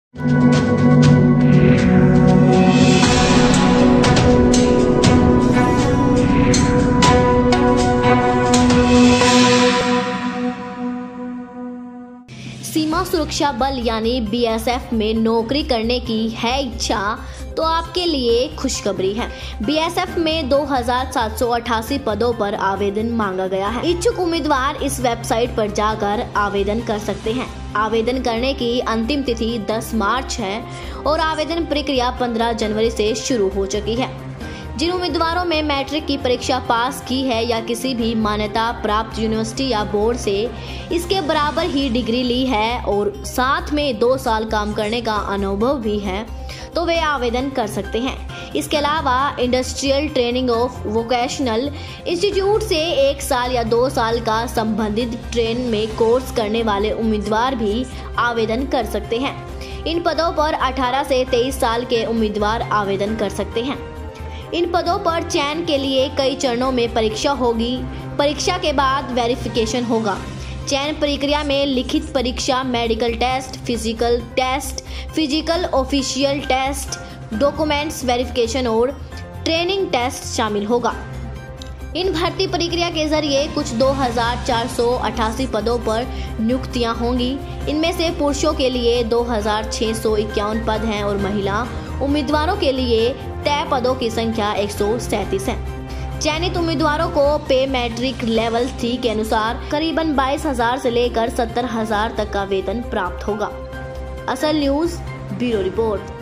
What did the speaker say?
सीमा सुरक्षा बल यानी बीएसएफ में नौकरी करने की है इच्छा तो आपके लिए खुशखबरी है। बीएसएफ में 2788 पदों पर आवेदन मांगा गया है। इच्छुक उम्मीदवार इस वेबसाइट पर जाकर आवेदन कर सकते हैं। आवेदन करने की अंतिम तिथि 10 मार्च है और आवेदन प्रक्रिया 15 जनवरी से शुरू हो चुकी है। जिन उम्मीदवारों में मैट्रिक की परीक्षा पास की है या किसी भी मान्यता प्राप्त यूनिवर्सिटी या बोर्ड से इसके बराबर ही डिग्री ली है और साथ में 2 साल काम करने का अनुभव भी है तो वे आवेदन कर सकते हैं। इसके अलावा industrial training of vocational institute से 1 साल या 2 साल का संबंधित ट्रेन में कोर्स करने वाले उम्मीदवार भी आवेदन कर सकते हैं। इन पदों पर 18 से 23 साल के उम्मीदवार आवेदन कर सकते हैं। इन पदों पर चयन के लिए कई चरणों में परीक्षा होगी। परीक्षा के बाद वेरिफिकेशन होगा। चयन प्रक्रिया में लिखित परीक्षा, medical test, physical official test, documents verification और ट्रेनिंग टेस्ट शामिल होगा। इन भर्ती प्रक्रिया के जरिए कुछ 2488 पदों पर नियुक्तियां होंगी। इनमें से पुरुषों के लिए 2651 पद हैं और महिला उम्मीदवारों के लिए तय पदों की संख्या 137 है। चयनित उम्मीदवारों को पे मैट्रिक लेवल 3 के अनुसार करीबन 22,000 से लेकर 70,000 तक का वेतन प्राप्त होगा। असल न्यूज़ ब्यूरो रिपोर्ट।